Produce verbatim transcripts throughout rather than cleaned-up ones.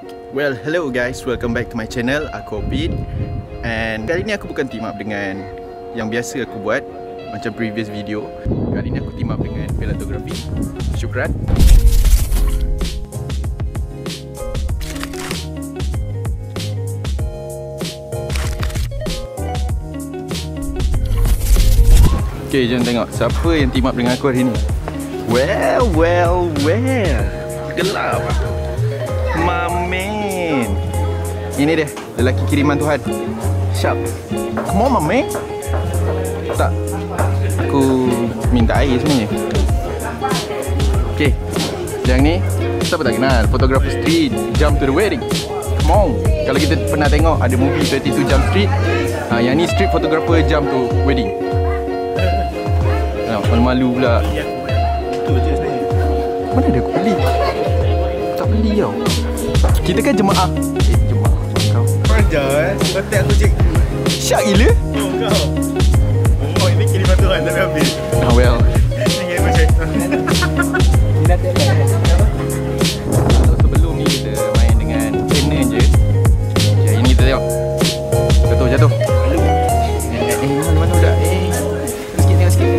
Well, hello guys, welcome back to my channel. Aku Opid. And kali ni aku bukan team up dengan yang biasa aku buat macam previous video. Kali ni aku team up dengan Velatografi. Syukran. Okay, jom tengok siapa yang team up dengan aku hari ni. Well, well, well, gelap. My man. Ini dia, lelaki kiriman Tuhan. Sharp. Come on, my man. Tak, aku minta air sebenarnya. Okay, yang ni siapa tak kenal? Photographer Street, Jump to the Wedding. Come on. Kalau kita pernah tengok ada movie twenty-two Jump Street, ha, yang ni street photographer Jump to Wedding. Malu-malu pula. Itu je sebenarnya. Mana ada aku beli? Aku tak beli tau. Kita kan jemaah. Eh, jemaah kau. Panjang eh. Betul aku cek. Syak gila. Oh kau. Oh ini kiriman Tuhan tapi habis. Ah well. Ini kiriman syaitan. Kita tengok apa? Kalau sebelum ni kita main dengan trainer je. Okay, ini kita tengok. Jatuh, jatuh. Eh, eh, mana mana budak? Eh. Sikit tengok sikit.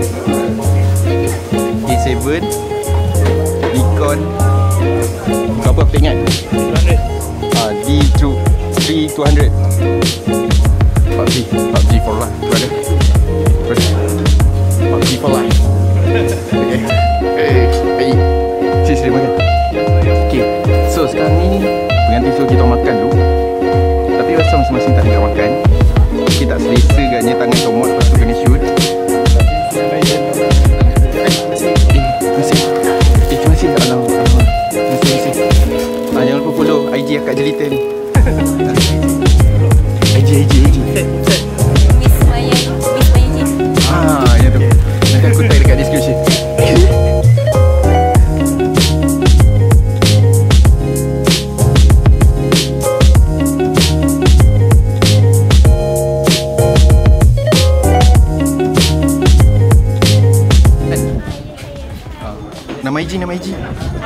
A seven Nikon. Kau apa aku tak ingat? Ah, D three two hundred. P U B G, P U B G for life, brother. Brother. P U B G for life. Okay. Hey, hey. Sini sini makan. Okay. So sekarang ni pengantin suruh kita makan dulu. Tapi rasa masing-masing tak nak makan. Kita tak selesa agaknya tangan comot lepas tu kena shoot. Jangan lupa follow I G Akak Jelita ni. I G, I G, I G. Miss Maya, Miss Maya G. Ah, ya tu. Nanti aku tag dekat description. Nama I G, nama I G.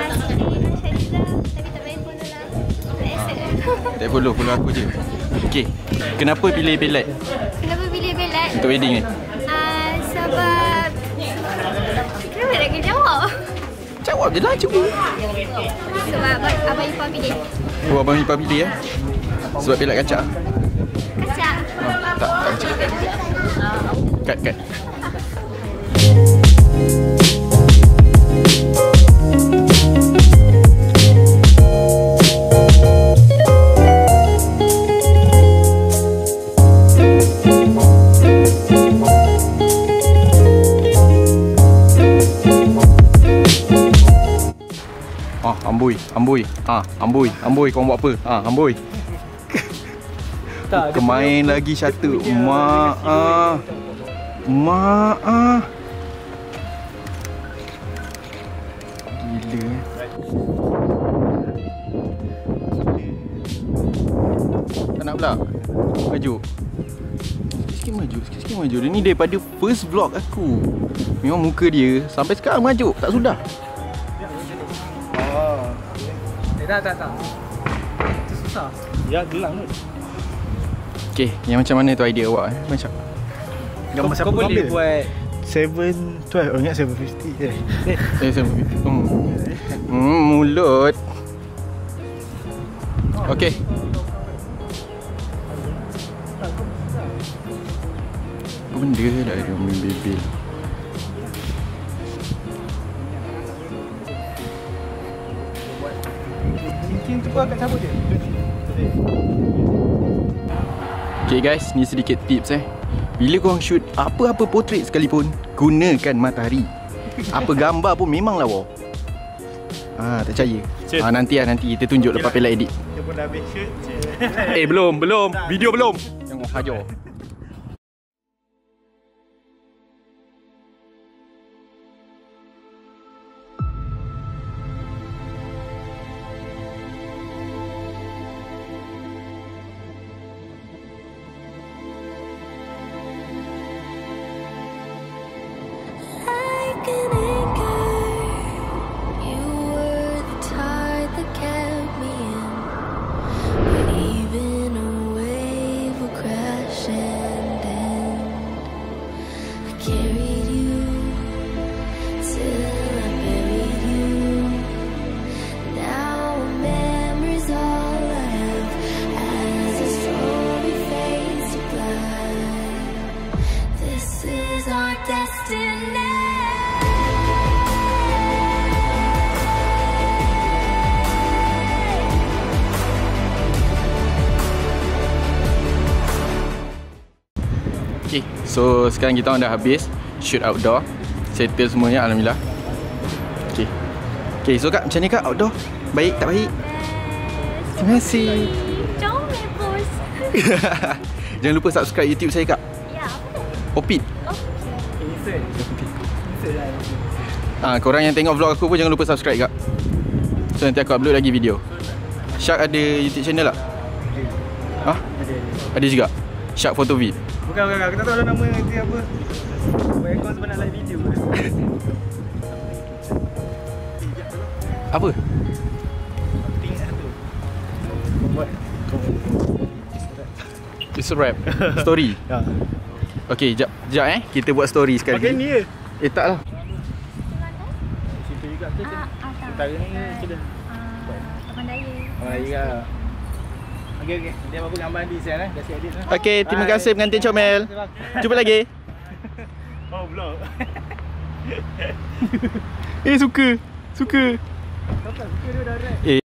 Tak follow, follow aku je. Okay, kenapa pilih Belite Kenapa pilih Belite? untuk wedding ni? Uh, sebab kenapa nak kena jawab? Jawab je lah, cuba. Sebab Abang Ipah pilih. Oh, Abang Ipah pilih eh? Sebab Belite kacak? Kacak. Oh, tak, tak kacak. Cut, cut. Ah, amboi, amboi. Ah, amboi, amboi kau buat apa? Ah, amboi. Tak, Kemain lagi satu. Mak ah. Mak ah. Gila. Tak nak pula. Maju. Sikit maju, sikit-sikit maju. Dia ni daripada first vlog aku. Memang muka dia sampai sekarang maju, tak sudah. Eh, tak, tak, tak. Itu susah. Ya gelang tu. Okay, yang macam mana tu idea awak eh? Macam Gambar siapa Kau boleh ambil? buat seven twelve. Oh ingat seven fifty je. Eh. Eh, saya hmm. hmm, mulut. Okay. Apa benda dah ada main bebel. Cincin tu pun akan cabut je. Okay guys, ni sedikit tips eh. Bila korang shoot apa-apa portrait sekalipun, gunakan matahari. Apa gambar pun memang lawa. Ah, tak percaya. Cik. Ah, nanti lah, nanti kita tunjuk lepas Pelak edit. Dia pun dah habis shoot je. Eh, belum, belum. Video belum. Jangan hajar. Okay, so sekarang kita orang dah habis shoot outdoor, settle semuanya, alhamdulillah. Okay, okay, so Kak, macam ni Kak outdoor? Baik tak baik? Terima kasih. Comel bos. Jangan lupa subscribe YouTube saya Kak, Ya, apa tu? Opit. Oh, Insert. Insert lah. Ah, korang yang tengok vlog aku pun jangan lupa subscribe Kak. So nanti aku upload lagi video. Shark ada YouTube channel tak? Ha? Ada, ada. Ada juga? Shark Photo Vid. Bukan, bukan, aku tak tahu lah nama dia apa. Buat account sebab nak live video. Apa? Tinggal satu. Kau buat. Kau It's a rap. Story. Ya. Okay, jap, jap eh. Kita buat story sekali. Pakai ni je. Eh tak lah. Situ juga tu. ah, ah, tak. Utara ni kita. Ah, Taman Daya. Oh, iya. Okey, okey. Dia apa gambar di sana eh? Dah siap edit. Okay, terima kasih pengantin comel. Jumpa lagi. Oh, vlog. Eh, suka. Suka. Kau tak suka dia dah rap. Eh.